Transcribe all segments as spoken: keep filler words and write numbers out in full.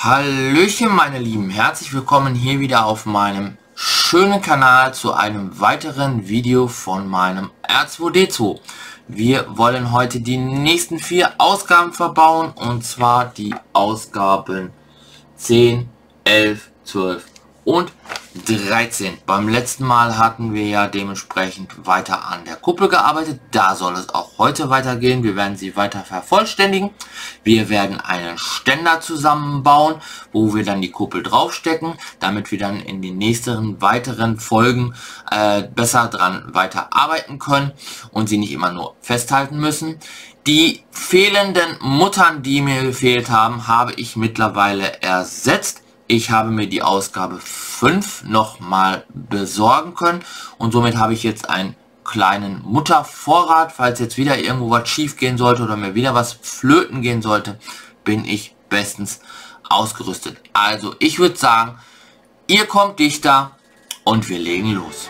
Hallöchen meine Lieben, herzlich willkommen hier wieder auf meinem schönen Kanal zu einem weiteren Video von meinem R zwei D zwei. Wir wollen heute die nächsten vier Ausgaben verbauen, und zwar die Ausgaben zehn, elf, zwölf und dreizehn. Beim letzten Mal hatten wir ja dementsprechend weiter an der Kuppel gearbeitet. Da soll es auch heute weitergehen. Wir werden sie weiter vervollständigen. Wir werden einen Ständer zusammenbauen, wo wir dann die Kuppel draufstecken, damit wir dann in den nächsten weiteren Folgen äh, besser dran weiter arbeiten können und sie nicht immer nur festhalten müssen. Die fehlenden Muttern, die mir gefehlt haben, habe ich mittlerweile ersetzt. Ich habe mir die Ausgabe fünf nochmal besorgen können und somit habe ich jetzt einen kleinen Muttervorrat. Falls jetzt wieder irgendwo was schief gehen sollte oder mir wieder was flöten gehen sollte, bin ich bestens ausgerüstet. Also ich würde sagen, ihr kommt dichter und wir legen los.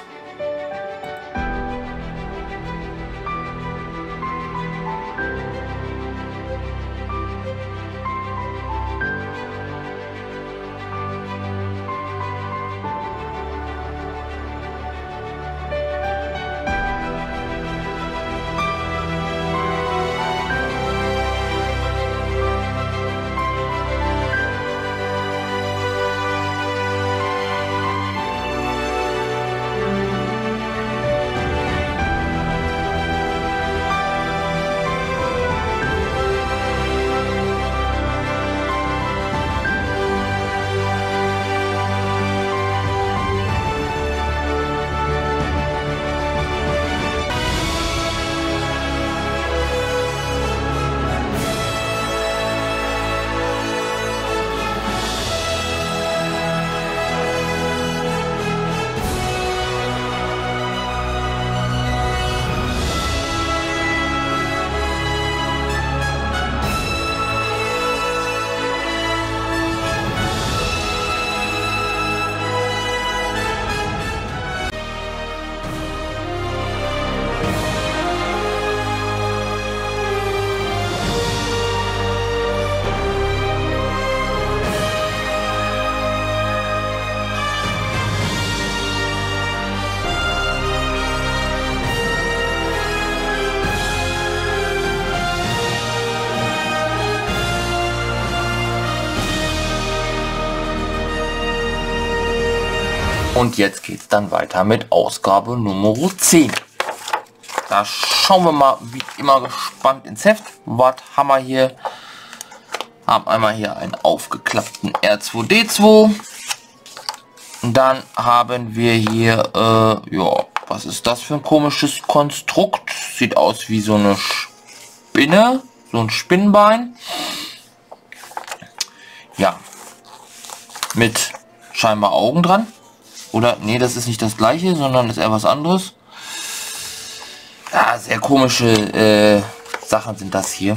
Und jetzt geht es dann weiter mit Ausgabe Nummer zehn. Da schauen wir mal wie immer gespannt ins Heft. Was haben wir hier? Haben einmal hier einen aufgeklappten R zwei D zwei. Und dann haben wir hier, äh, ja, was ist das für ein komisches Konstrukt? Sieht aus wie so eine Spinne, so ein Spinnbein. Ja, mit scheinbar Augen dran. Oder, nee, das ist nicht das gleiche, sondern ist eher was anderes. Ja, sehr komische äh, Sachen sind das hier.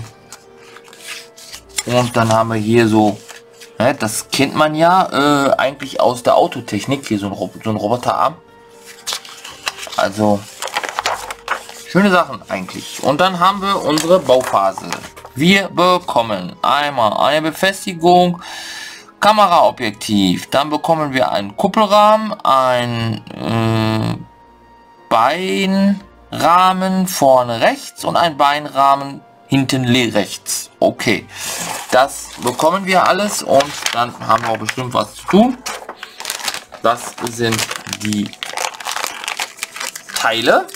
Und dann haben wir hier so, ne, das kennt man ja äh, eigentlich aus der Autotechnik. Hier so ein, Rob so ein Roboterarm. Also, schöne Sachen eigentlich. Und dann haben wir unsere Bauphase. Wir bekommen einmal eine Befestigung, Kameraobjektiv, dann bekommen wir einen Kuppelrahmen, ein äh, Beinrahmen vorne rechts und ein Beinrahmen hinten rechts. Okay, das bekommen wir alles und dann haben wir auch bestimmt was zu tun. Das sind die Teile.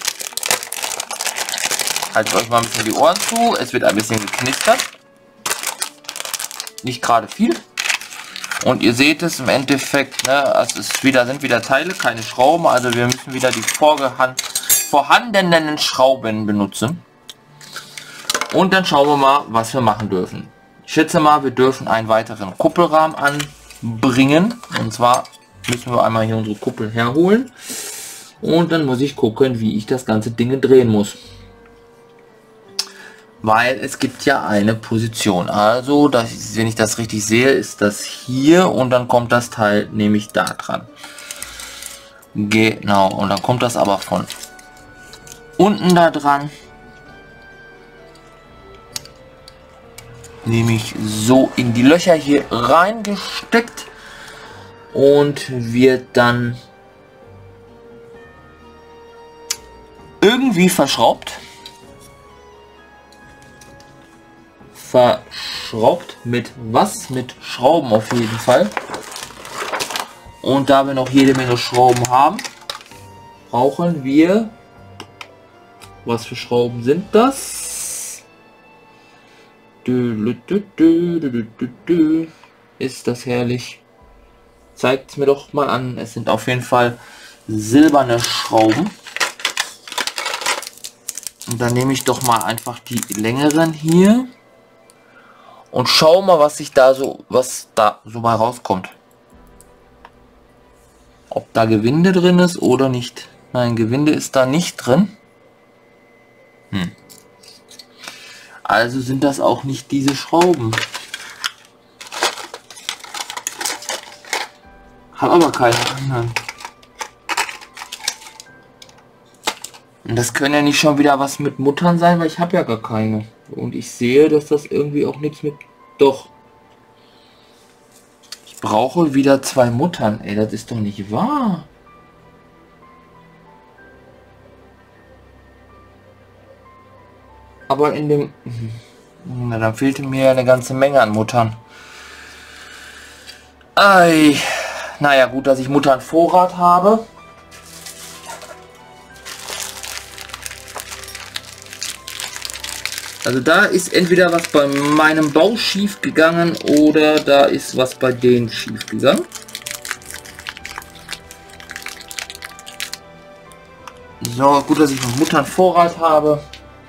Haltet euch mal ein bisschen die Ohren zu, es wird ein bisschen geknistert. Nicht gerade viel. Und ihr seht es im Endeffekt, ne, es ist wieder, sind wieder Teile, keine Schrauben, also wir müssen wieder die vorhandenen Schrauben benutzen. Und dann schauen wir mal, was wir machen dürfen. Ich schätze mal, wir dürfen einen weiteren Kuppelrahmen anbringen. Und zwar müssen wir einmal hier unsere Kuppel herholen. Und dann muss ich gucken, wie ich das ganze Ding drehen muss. Weil es gibt ja eine Position. Also, das, wenn ich das richtig sehe, ist das hier und dann kommt das Teil nämlich da dran. Genau, und dann kommt das aber von unten da dran. nämlich so in die Löcher hier reingesteckt und wird dann irgendwie verschraubt. Verschraubt mit was? Mit Schrauben auf jeden Fall. Und da wir noch jede Menge Schrauben haben, brauchen wir, was für Schrauben sind das? Ist das herrlich? Zeigt es mir doch mal an. Es sind auf jeden Fall silberne Schrauben. Und dann nehme ich doch mal einfach die längeren hier und schau mal, was sich da so, was da so mal rauskommt. Ob da Gewinde drin ist oder nicht. Nein, Gewinde ist da nicht drin. Hm. Also sind das auch nicht diese Schrauben. Habe aber keine anderen. Und das können ja nicht schon wieder was mit Muttern sein, weil ich habe ja gar keine. Und ich sehe, dass das irgendwie auch nichts mit... Doch. Ich brauche wieder zwei Muttern. Ey, das ist doch nicht wahr. Aber in dem... Na, dann fehlte mir eine ganze Menge an Muttern. Ei. Naja, gut, dass ich Muttern Vorrat habe. Also da ist entweder was bei meinem Bau schief gegangen oder da ist was bei denen schief gegangen. So, gut, dass ich noch Muttern Vorrat habe.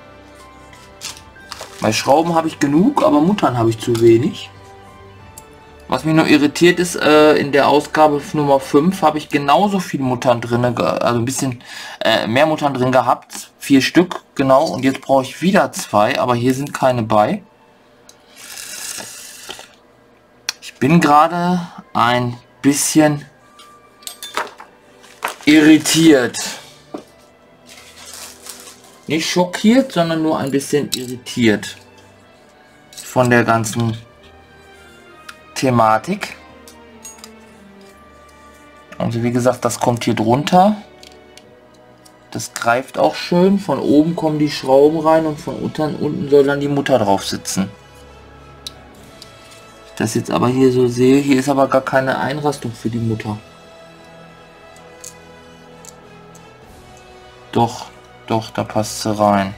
Bei Schrauben habe ich genug, aber Muttern habe ich zu wenig. Was mich noch irritiert ist, äh, in der Ausgabe Nummer fünf habe ich genauso viel Muttern drin, also ein bisschen äh, mehr Muttern drin gehabt. Vier Stück, genau. Und jetzt brauche ich wieder zwei, aber hier sind keine bei. Ich bin gerade ein bisschen irritiert. Nicht schockiert, sondern nur ein bisschen irritiert von der ganzen Thematik. Also wie gesagt, das kommt hier drunter. Das greift auch schön. Von oben kommen die Schrauben rein und von unten, unten soll dann die Mutter drauf sitzen. Ich das jetzt aber hier so sehe, hier ist aber gar keine Einrastung für die Mutter. Doch, doch, da passt sie rein.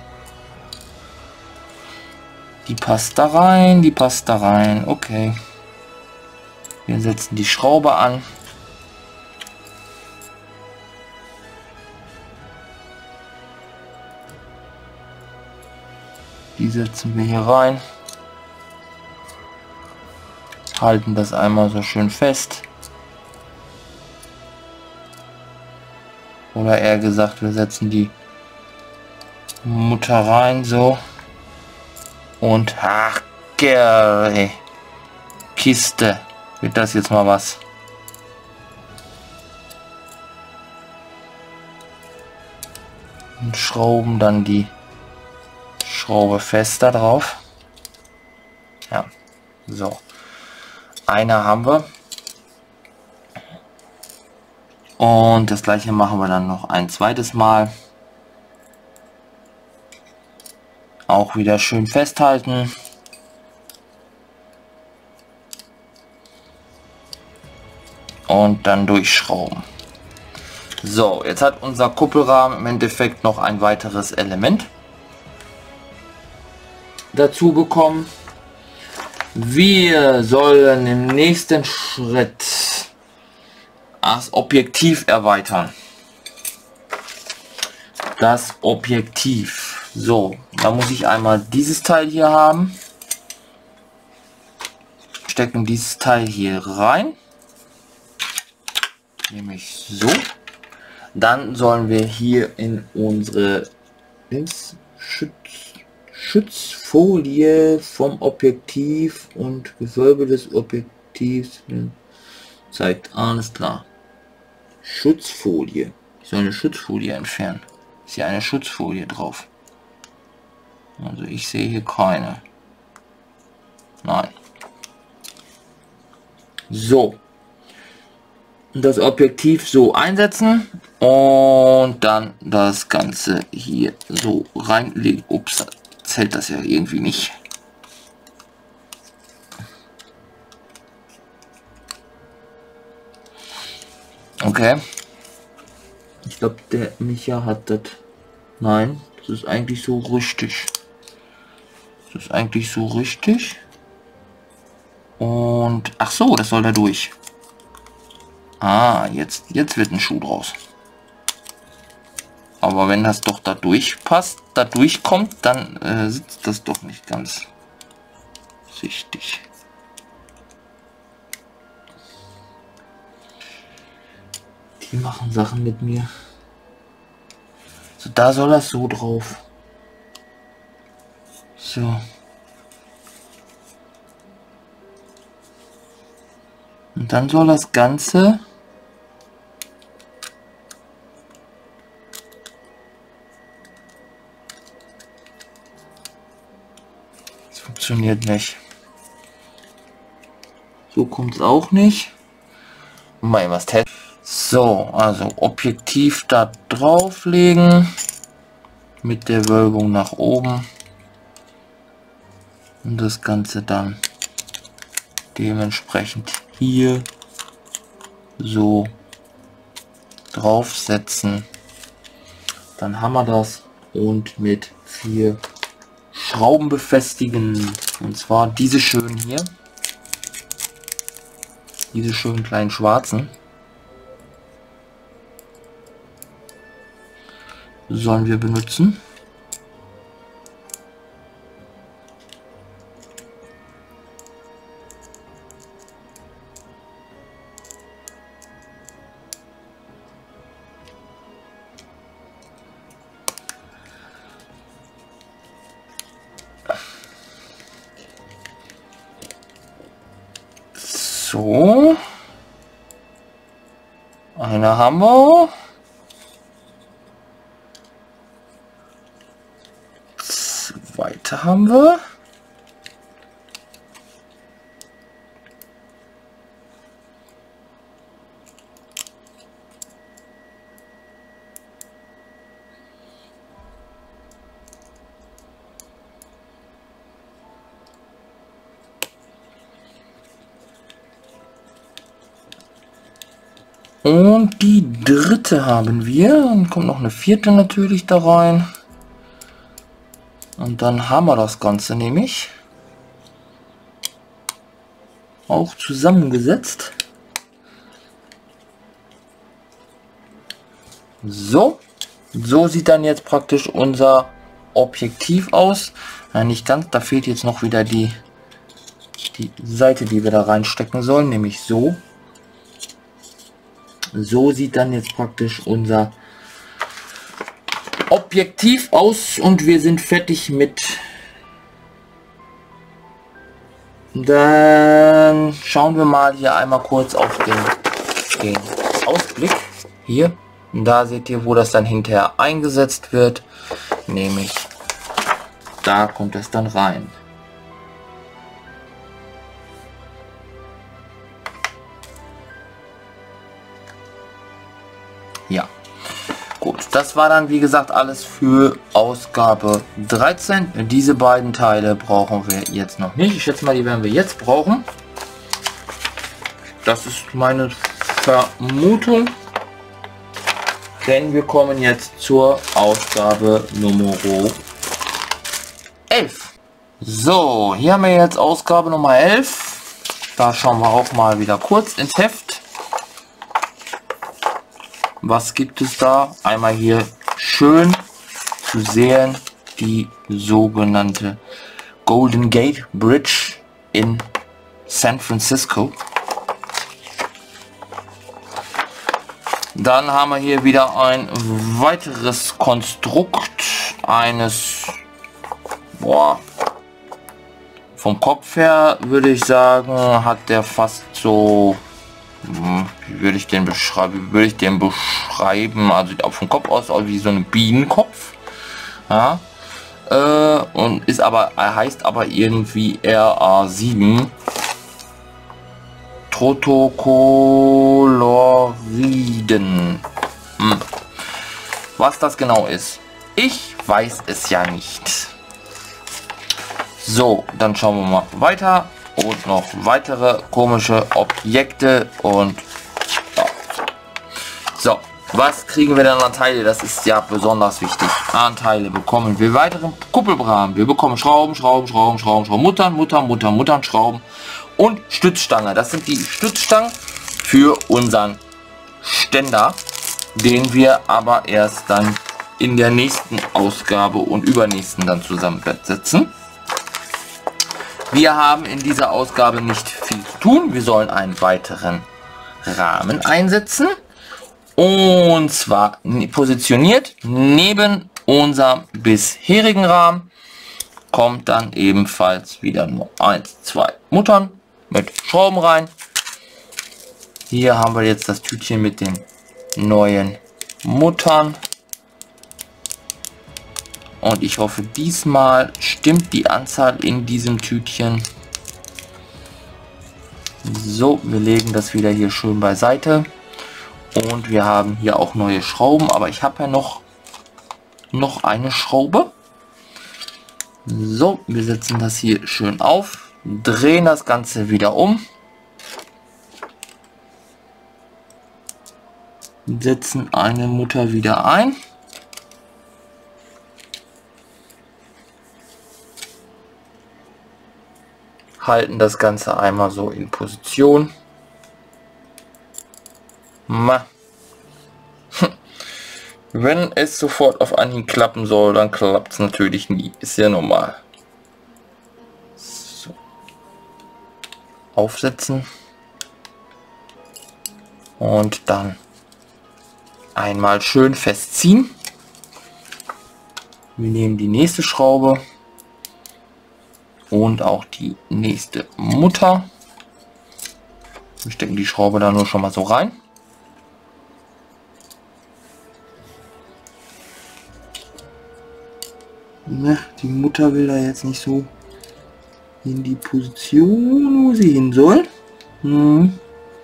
Die passt da rein, die passt da rein. Okay. Wir setzen die Schraube an. Die setzen wir hier rein. Halten das einmal so schön fest. Oder eher gesagt, wir setzen die Mutter rein, so. Und ach, ey, Kiste. Wird das jetzt mal was? Und schrauben dann die Schraube fest da drauf. Ja, so. Eine haben wir. Und das gleiche machen wir dann noch ein zweites Mal. Auch wieder schön festhalten. Und dann durchschrauben. So, jetzt hat unser Kuppelrahmen im Endeffekt noch ein weiteres Element dazu bekommen. Wir sollen im nächsten Schritt das Objektiv erweitern. Das Objektiv. So, da muss ich einmal dieses Teil hier haben. Stecken dieses Teil hier rein. Nämlich so. Dann sollen wir hier in unsere Schutz, Schutzfolie vom Objektiv und Gewölbe des Objektivs zeigt, alles klar. Schutzfolie. Ich soll eine Schutzfolie entfernen. Ist hier eine Schutzfolie drauf? Also ich sehe hier keine. Nein. So. Das Objektiv so einsetzen und dann das Ganze hier so reinlegen. Ups, zählt das ja irgendwie nicht. Okay. Ich glaube, der Micha hat das. Nein, das ist eigentlich so richtig. Das ist eigentlich so richtig. Und ach so, das soll da durch. Ah, jetzt, jetzt wird ein Schuh draus. Aber wenn das doch da durchpasst, da durchkommt, dann äh, sitzt das doch nicht ganz richtig. Die machen Sachen mit mir. So, da soll das so drauf. So. Und dann soll das Ganze das funktioniert nicht. So kommt es auch nicht. Mal was testen. So, also Objektiv da drauflegen mit der Wölbung nach oben und das Ganze dann dementsprechend hier so draufsetzen. Dann haben wir das und mit vier Schrauben befestigen, und zwar diese schönen hier, diese schönen kleinen schwarzen sollen wir benutzen. So, eine haben wir. Zweite haben wir. Und die dritte haben wir. Dann kommt noch eine vierte natürlich da rein. Und dann haben wir das Ganze nämlich auch zusammengesetzt. So, so sieht dann jetzt praktisch unser Objektiv aus. Ja, nicht ganz, da fehlt jetzt noch wieder die, die Seite, die wir da reinstecken sollen, nämlich so. So sieht dann jetzt praktisch unser Objektiv aus und wir sind fertig mit. Dann schauen wir mal hier einmal kurz auf den, den Ausblick. Hier, da seht ihr, wo das dann hinterher eingesetzt wird, nämlich da kommt es dann rein. Ja, gut, das war dann wie gesagt alles für Ausgabe dreizehn. Diese beiden Teile brauchen wir jetzt noch nicht. Ich schätze mal, die werden wir jetzt brauchen. Das ist meine Vermutung, denn wir kommen jetzt zur Ausgabe Nummer elf. So, hier haben wir jetzt Ausgabe Nummer elf. Da schauen wir auch mal wieder kurz ins Heft. Was gibt es da? Einmal hier schön zu sehen die sogenannte Golden Gate Bridge in San Francisco. Dann haben wir hier wieder ein weiteres Konstrukt eines, boah, vom Kopf her würde ich sagen, hat der fast so, wie würde ich den beschreiben, wie würde ich den beschreiben, also vom Kopf aus wie so ein Bienenkopf. Ja, Äh, und ist aber, er heißt aber irgendwie R A sieben. Trotochloriden. Hm. Was das genau ist, ich weiß es ja nicht. So, dann schauen wir mal weiter. Und noch weitere komische Objekte und ja. So, was kriegen wir denn an Teile? Das ist ja besonders wichtig. An Teile bekommen wir weitere Kuppelrahmen. Wir bekommen Schrauben, Schrauben, Schrauben, Schrauben, Schrauben, Muttern, Muttern, Muttern, Muttern, Schrauben und Stützstange. Das sind die Stützstangen für unseren Ständer, den wir aber erst dann in der nächsten Ausgabe und übernächsten dann zusammensetzen. Wir haben in dieser Ausgabe nicht viel zu tun. Wir sollen einen weiteren Rahmen einsetzen. Und zwar positioniert neben unserem bisherigen Rahmen kommt dann ebenfalls wieder nur eins, zwei Muttern mit Schrauben rein. Hier haben wir jetzt das Tütchen mit den neuen Muttern. Und ich hoffe, diesmal stimmt die Anzahl in diesem Tütchen. So, wir legen das wieder hier schön beiseite. Und wir haben hier auch neue Schrauben. Aber ich habe ja noch, noch eine Schraube. So, wir setzen das hier schön auf. Drehen das Ganze wieder um. Setzen eine Mutter wieder ein. Halten das Ganze einmal so in Position. Ma. Wenn es sofort auf Anhieb klappen soll, dann klappt es natürlich nie. Ist ja normal. So. Aufsetzen. Und dann einmal schön festziehen. Wir nehmen die nächste Schraube. Und auch die nächste Mutter. Wir stecken die Schraube da nur schon mal so rein. Na, die Mutter will da jetzt nicht so in die Position, wo sie hin soll. Hm.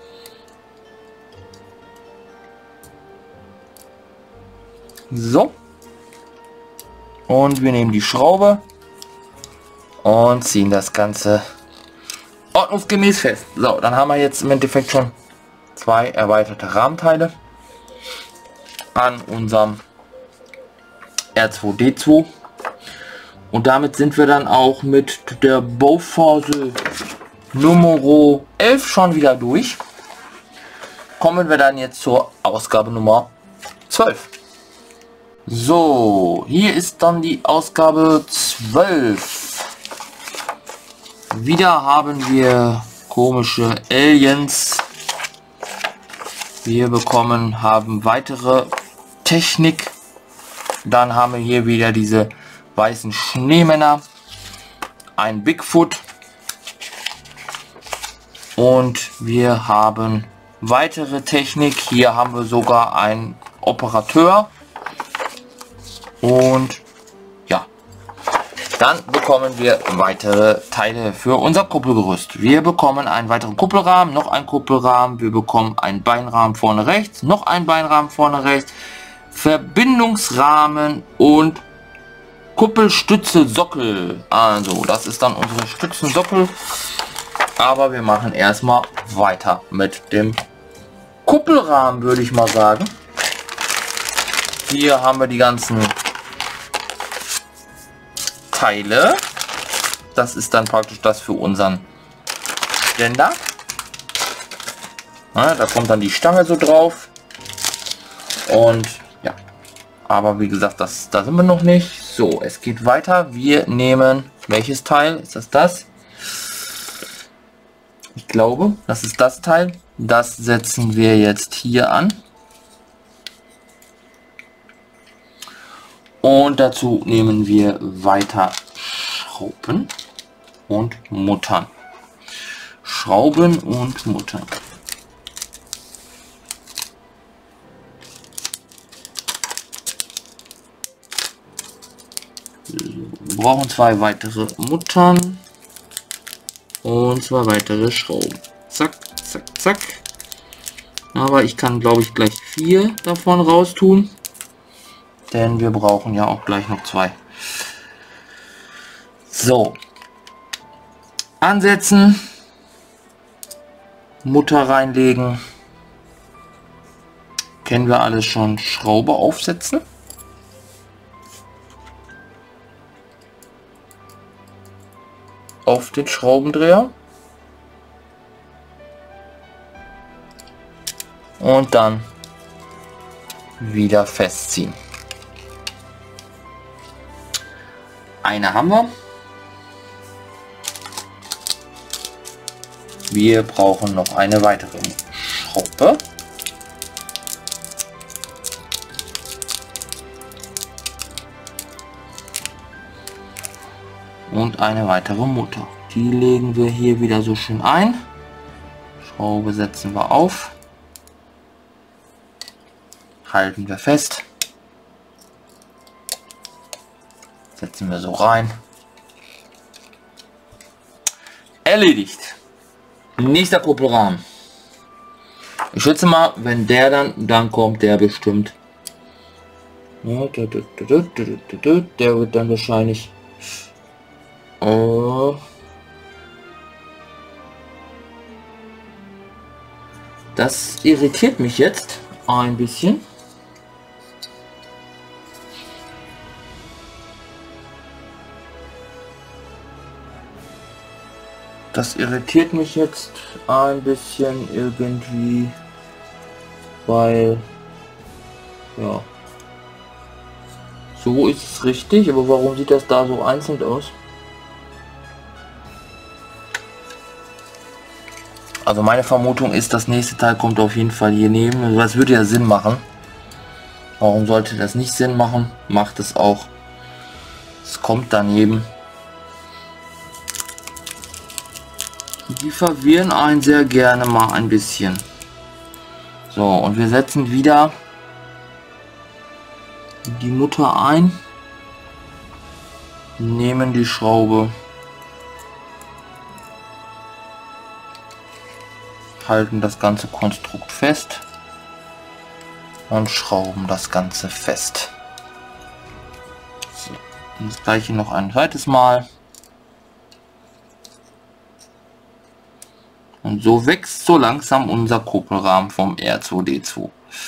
So. Und wir nehmen die Schraube und ziehen das Ganze ordnungsgemäß fest. So, dann haben wir jetzt im Endeffekt schon zwei erweiterte Rahmenteile an unserem R zwei D zwei. Und damit sind wir dann auch mit der Bauphase Nummer elf schon wieder durch. Kommen wir dann jetzt zur Ausgabe Nummer zwölf. So, hier ist dann die Ausgabe zwölf. Wieder haben wir komische Aliens. Wir bekommen, haben weitere Technik. Dann haben wir hier wieder diese weißen Schneemänner. Ein Bigfoot. Und wir haben weitere Technik. Hier haben wir sogar einen Operateur. Und ja, dann bekommen wir weitere Teile für unser Kuppelgerüst. Wir bekommen einen weiteren Kuppelrahmen, noch einen Kuppelrahmen, wir bekommen einen Beinrahmen vorne rechts, noch einen Beinrahmen vorne rechts, Verbindungsrahmen und Kuppelstütze Sockel. Also das ist dann unsere Stützensockel. Aber wir machen erstmal weiter mit dem Kuppelrahmen, würde ich mal sagen. Hier haben wir die ganzen Teile. Das ist dann praktisch das für unseren Ständer. Ja, da kommt dann die Stange so drauf. Und ja, aber wie gesagt, das, da sind wir noch nicht. So, es geht weiter. Wir nehmen, welches Teil? Ist das das? Ich glaube, das ist das Teil. Das setzen wir jetzt hier an. Und dazu nehmen wir weiter Schrauben und Muttern. Schrauben und Muttern. Wir brauchen zwei weitere Muttern und zwei weitere Schrauben. Zack, zack, zack. Aber ich kann, glaube ich, gleich vier davon raus tun, denn wir brauchen ja auch gleich noch zwei. So, ansetzen, Mutter reinlegen, kennen wir alles schon. Schraube aufsetzen, auf den Schraubendreher und dann wieder festziehen. Eine haben wir. Wir brauchen noch eine weitere Schraube. Und eine weitere Mutter. Die legen wir hier wieder so schön ein. Schraube setzen wir auf. Halten wir fest. Setzen wir so rein. Erledigt. Nächster Kuppelrahmen. Ich schätze mal, wenn der dann, dann kommt der bestimmt. Der wird dann wahrscheinlich... Oh. Das irritiert mich jetzt ein bisschen. Das irritiert mich jetzt ein bisschen irgendwie, weil, ja, so ist es richtig, aber warum sieht das da so einzeln aus? Also meine Vermutung ist, das nächste Teil kommt auf jeden Fall hier neben. Das würde ja Sinn machen. Warum sollte das nicht Sinn machen? Macht es auch. Es kommt daneben. Die verwirren einen sehr gerne mal ein bisschen. So, und wir setzen wieder die Mutter ein. Nehmen die Schraube. Halten das ganze Konstrukt fest. Und schrauben das Ganze fest. So, und das gleiche noch ein zweites Mal. Und so wächst so langsam unser Kuppelrahmen vom R zwei D zwei.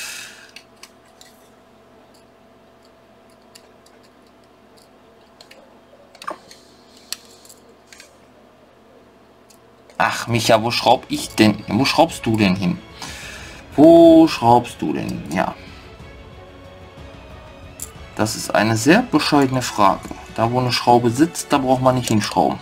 Ach Micha, wo schraub ich denn? Wo schraubst du denn hin? Wo schraubst du denn hin? Ja. Das ist eine sehr bescheidene Frage. Da wo eine Schraube sitzt, da braucht man nicht hinschrauben.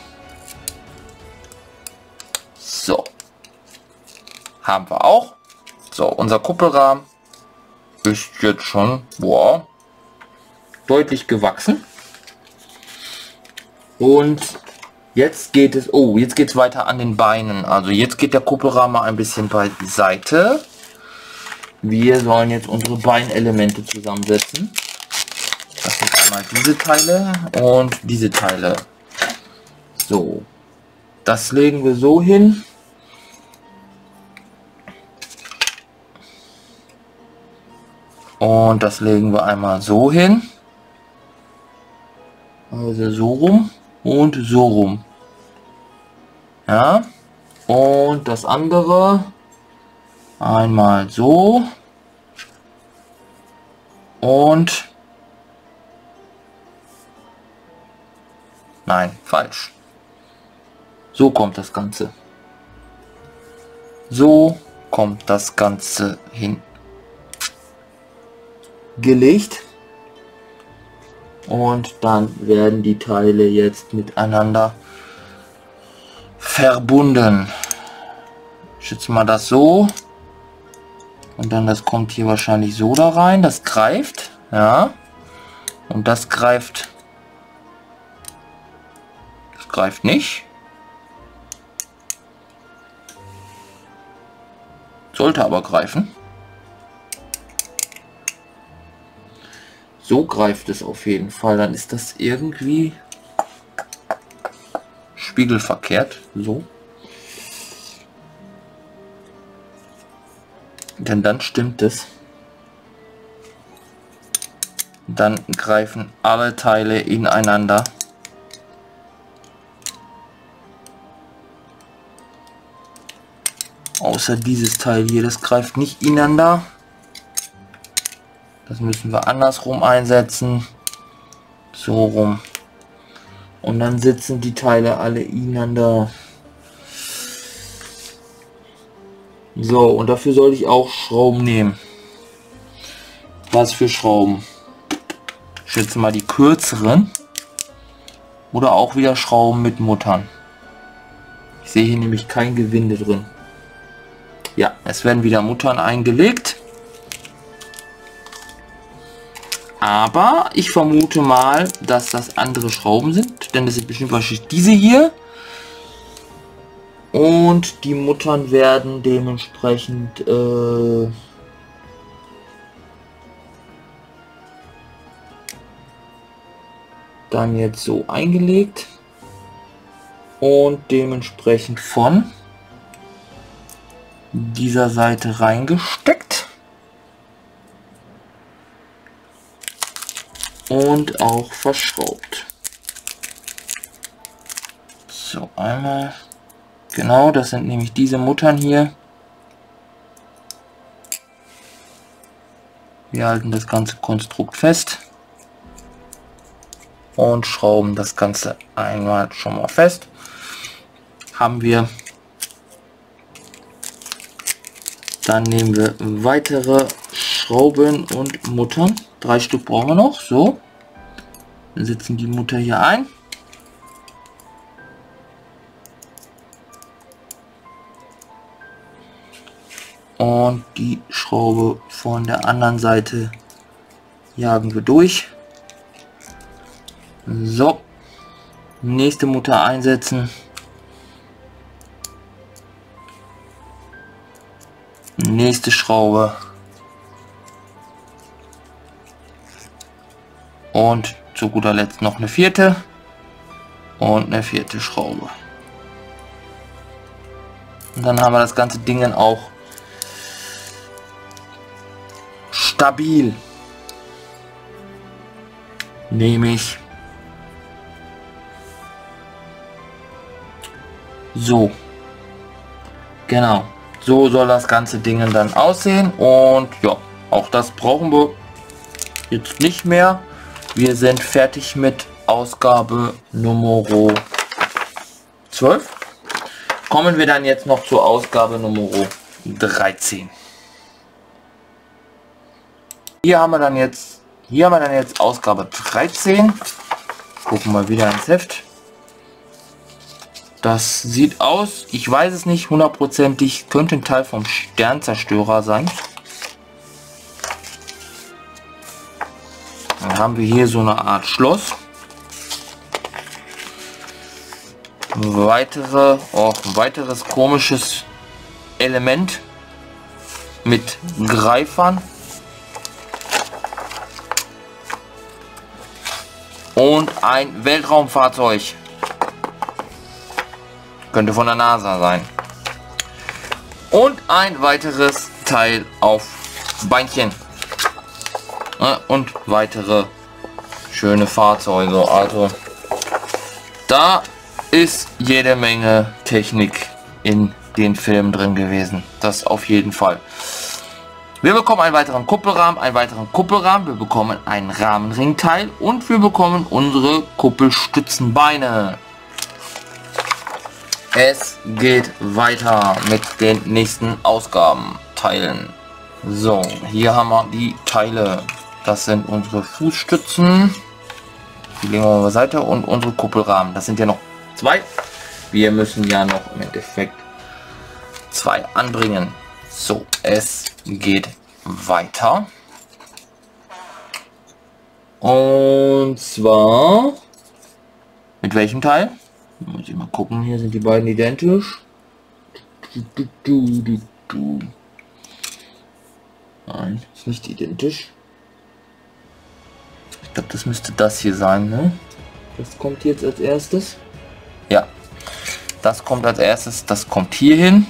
So. Haben wir auch. So, unser Kuppelrahmen ist jetzt schon, boah, deutlich gewachsen. Und jetzt geht es, oh, jetzt geht es weiter an den Beinen. Also jetzt geht der Kuppelrahmen ein bisschen beiseite. Wir sollen jetzt unsere Beinelemente zusammensetzen. Das sind einmal diese Teile und diese Teile. So, das legen wir so hin. Und das legen wir einmal so hin. Also so rum und so rum. Ja. Und das andere einmal so. Und nein, falsch. So kommt das Ganze. So kommt das Ganze hin. Gelegt. Und dann werden die Teile jetzt miteinander verbunden. Ich schätze mal das so. Und dann das kommt hier wahrscheinlich so da rein. Das greift. Ja. Und das greift. Das greift nicht. Sollte aber greifen. So greift es auf jeden Fall. Dann ist das irgendwie spiegelverkehrt. So. Denn dann stimmt es. Dann greifen alle Teile ineinander. Außer dieses Teil hier, das greift nicht ineinander. Das müssen wir andersrum einsetzen. So rum. Und dann sitzen die Teile alle ineinander. So, und dafür soll ich auch Schrauben nehmen. Was für Schrauben? Ich schätze mal die kürzeren. Oder auch wieder Schrauben mit Muttern. Ich sehe hier nämlich kein Gewinde drin. Ja, es werden wieder Muttern eingelegt. Aber ich vermute mal, dass das andere Schrauben sind. Denn das sind bestimmt wahrscheinlich diese hier. Und die Muttern werden dementsprechend äh, dann jetzt so eingelegt. Und dementsprechend von dieser Seite reingesteckt. Und auch verschraubt. So, einmal. Genau, das sind nämlich diese Muttern hier. Wir halten das ganze Konstrukt fest. Und schrauben das Ganze einmal schon mal fest. Haben wir. Dann nehmen wir weitere Schrauben und Muttern. Drei Stück brauchen wir noch. So. Dann setzen die Mutter hier ein. Und die Schraube von der anderen Seite jagen wir durch. So. Nächste Mutter einsetzen. Nächste Schraube. Und zu guter Letzt noch eine vierte. Und eine vierte Schraube. Und dann haben wir das ganze Ding dann auch stabil. Nämlich so. Genau. So soll das ganze Ding dann aussehen. Und ja, auch das brauchen wir jetzt nicht mehr. Wir sind fertig mit Ausgabe Nummer zwölf. Kommen wir dann jetzt noch zur Ausgabe Nummer dreizehn. Hier haben wir dann jetzt, hier haben wir dann jetzt Ausgabe dreizehn. Gucken wir wieder ins Heft. Das sieht aus, ich weiß es nicht hundertprozentig, könnte ein Teil vom Sternzerstörer sein. Dann haben wir hier so eine Art Schloss. Weitere, auch ein weiteres komisches Element mit Greifern. Und ein Weltraumfahrzeug. Könnte von der NASA sein. Und ein weiteres Teil auf Beinchen. Und weitere schöne Fahrzeuge. Also da ist jede Menge Technik in den Filmen drin gewesen. Das auf jeden Fall. Wir bekommen einen weiteren Kuppelrahmen, einen weiteren Kuppelrahmen. Wir bekommen ein Rahmenringteil und wir bekommen unsere Kuppelstützenbeine. Es geht weiter mit den nächsten Ausgabenteilen. So, hier haben wir die Teile. Das sind unsere Fußstützen. Die legen wir beiseite und unsere Kuppelrahmen. Das sind ja noch zwei. Wir müssen ja noch im Endeffekt zwei anbringen. So, es geht weiter. Und zwar mit welchem Teil? Muss ich mal gucken, hier sind die beiden identisch. Nein, ist nicht identisch. Ich glaube, das müsste das hier sein, ne? Das kommt jetzt als erstes. Ja, das kommt als erstes. Das kommt hier hin.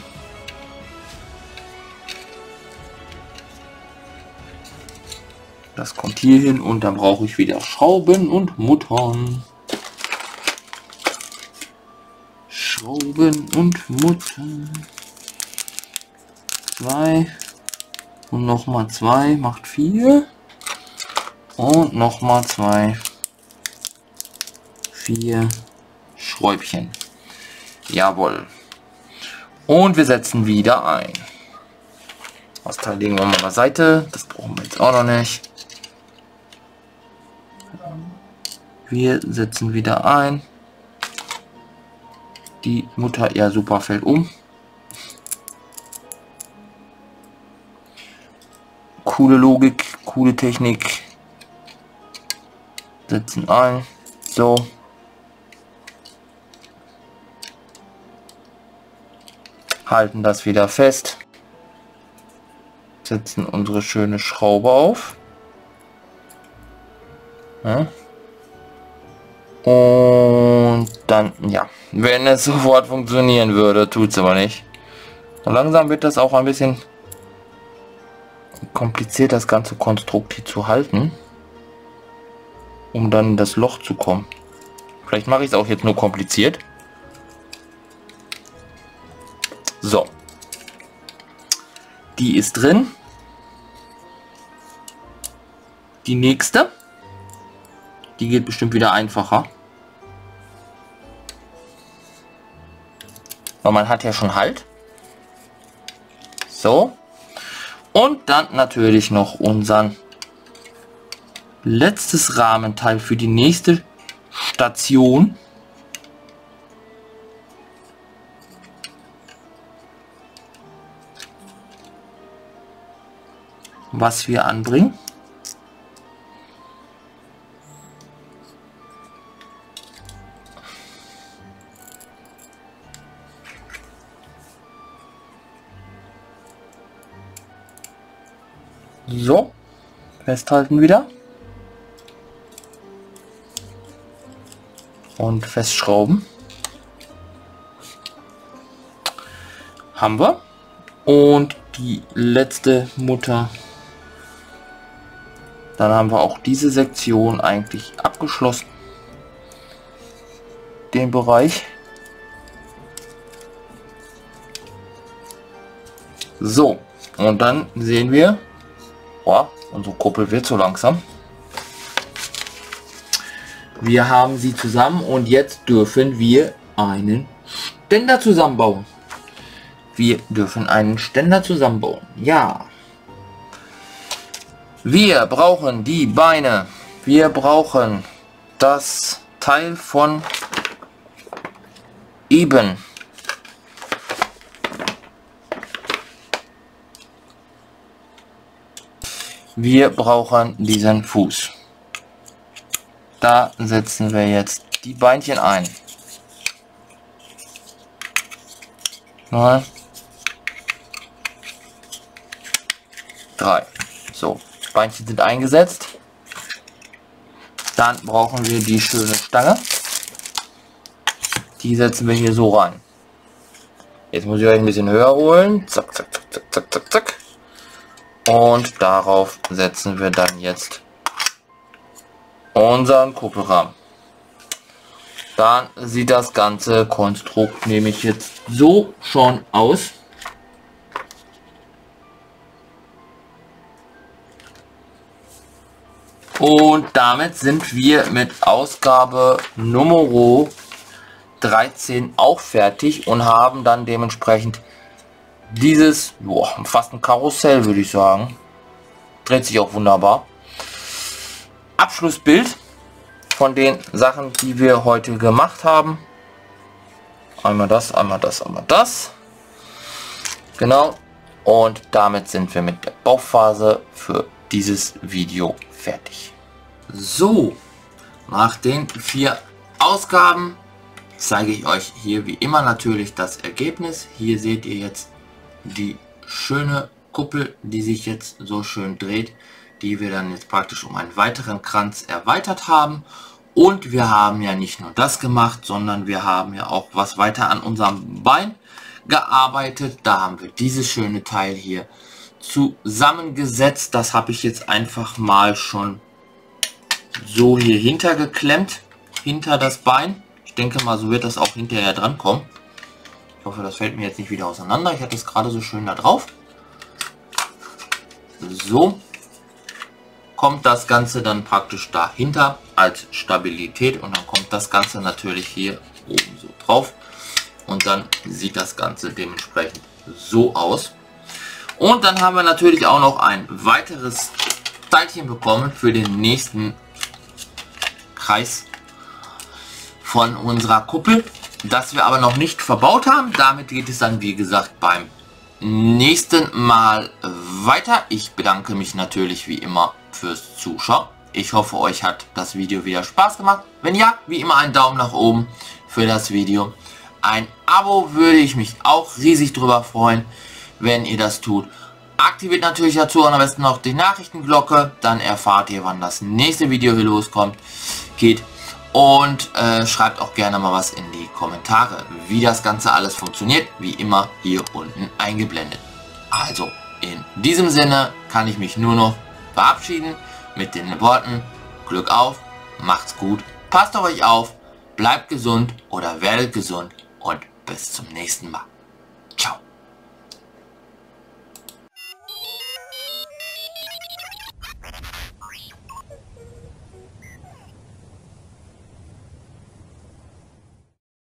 Das kommt hier hin und dann brauche ich wieder Schrauben und Muttern. Schrauben und Muttern. Zwei und nochmal zwei macht vier. Und nochmal zwei. Vier Schräubchen. Jawohl. Und wir setzen wieder ein. Das Teil legen wir mal beiseite. Das brauchen wir jetzt auch noch nicht. Wir setzen wieder ein. Die Mutter, ja super, fällt um. Coole Logik, coole Technik. Setzen ein. So. Halten das wieder fest. Setzen unsere schöne Schraube auf. Ja. Und dann, ja, wenn es sofort funktionieren würde, tut es aber nicht. Und langsam wird das auch ein bisschen kompliziert, das ganze Konstrukt hier zu halten, um dann in das Loch zu kommen. Vielleicht mache ich es auch jetzt nur kompliziert. So. Die ist drin. Die nächste. Die geht bestimmt wieder einfacher. Weil man hat ja schon Halt. So. Und dann natürlich noch unseren letztes Rahmenteil für die nächste Station. Was wir anbringen. So, festhalten wieder und festschrauben. Haben wir. Und die letzte Mutter. Dann haben wir auch diese Sektion eigentlich abgeschlossen. Den Bereich. So, und dann sehen wir, oh, unsere Kuppel wird so langsam. Wir haben sie zusammen und jetzt dürfen wir einen Ständer zusammenbauen. Wir dürfen einen Ständer zusammenbauen. Ja. Wir brauchen die Beine. Wir brauchen das Teil von eben. Wir brauchen diesen Fuß. Da setzen wir jetzt die Beinchen ein. Neun. Drei. So, Beinchen sind eingesetzt. Dann brauchen wir die schöne Stange. Die setzen wir hier so rein. Jetzt muss ich euch ein bisschen höher holen. Zack, zack, zack, zack, zack, zack, zack. Und darauf setzen wir dann jetzt unseren Kuppelrahmen. Dann sieht das ganze Konstrukt nämlich jetzt so schon aus. Und damit sind wir mit Ausgabe Nummer dreizehn auch fertig und haben dann dementsprechend dieses, boah, fast ein Karussell, würde ich sagen. Dreht sich auch wunderbar. Abschlussbild von den Sachen, die wir heute gemacht haben. Einmal das, einmal das, einmal das. Genau. Und damit sind wir mit der Bauphase für dieses Video fertig. So, nach den vier Ausgaben zeige ich euch hier wie immer natürlich das Ergebnis. Hier seht ihr jetzt die schöne Kuppel, die sich jetzt so schön dreht. die wir dann jetzt praktisch um einen weiteren Kranz erweitert haben. Und wir haben ja nicht nur das gemacht, sondern wir haben ja auch was weiter an unserem Bein gearbeitet. Da haben wir dieses schöne Teil hier zusammengesetzt. Das habe ich jetzt einfach mal schon so hier hinter geklemmt, hinter das Bein. Ich denke mal, so wird das auch hinterher dran kommen. Ich hoffe, das fällt mir jetzt nicht wieder auseinander. Ich hatte es gerade so schön da drauf. So kommt das Ganze dann praktisch dahinter als Stabilität und dann kommt das Ganze natürlich hier oben so drauf und dann sieht das Ganze dementsprechend so aus. Und dann haben wir natürlich auch noch ein weiteres Teilchen bekommen für den nächsten Kreis von unserer Kuppel, das wir aber noch nicht verbaut haben. Damit geht es dann, wie gesagt, beim nächsten Mal weiter. Ich bedanke mich natürlich wie immer fürs Zuschauen. Ich hoffe, euch hat das Video wieder Spaß gemacht. Wenn ja, wie immer einen Daumen nach oben für das Video. Ein Abo würde ich mich auch riesig drüber freuen, wenn ihr das tut. Aktiviert natürlich dazu am besten noch die Nachrichtenglocke, dann erfahrt ihr, wann das nächste Video hier loskommt, geht. Und äh, schreibt auch gerne mal was in die Kommentare, wie das Ganze alles funktioniert, wie immer hier unten eingeblendet. Also, in diesem Sinne kann ich mich nur noch verabschieden mit den Worten: Glück auf, macht's gut, passt auf euch auf, bleibt gesund oder werdet gesund und bis zum nächsten Mal.